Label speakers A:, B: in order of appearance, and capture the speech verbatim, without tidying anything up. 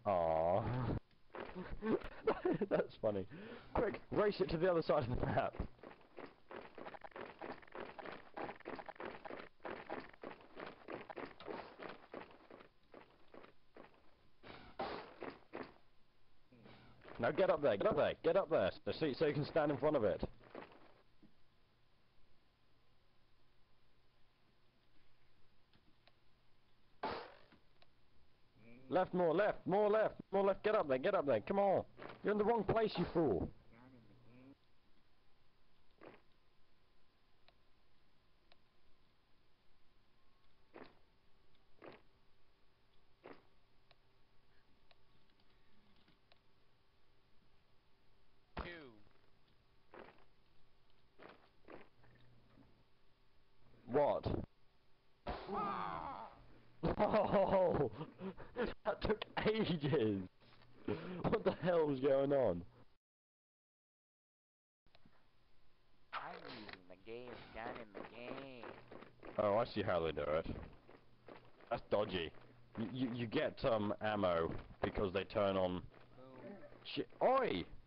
A: Aww. That's funny. Quick, race it to the other side of the map. Now get up there, get up there, get up there, so, so you can stand in front of it. Left, more left, more left, more left, get up there, get up there, come on. You're in the wrong place, you fool.
B: Two.
A: What? Oh, that took ages. What the hell's going on?
B: I'm using the game gun in the game.
A: Oh, I see how they do it. That's dodgy. You you, you get um ammo because they turn on.
B: Boom.
A: Shit. Oi!